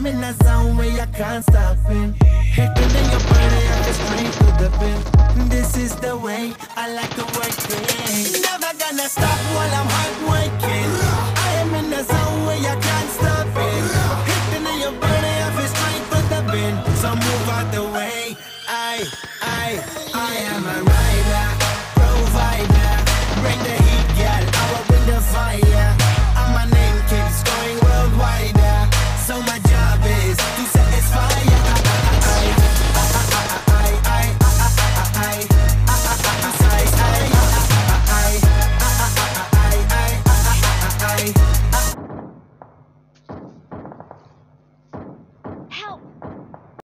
I'm in a zone where you can't stop it. Hitting in your body, I can straight to the pin. This is the way I like to work it. Never gonna stop while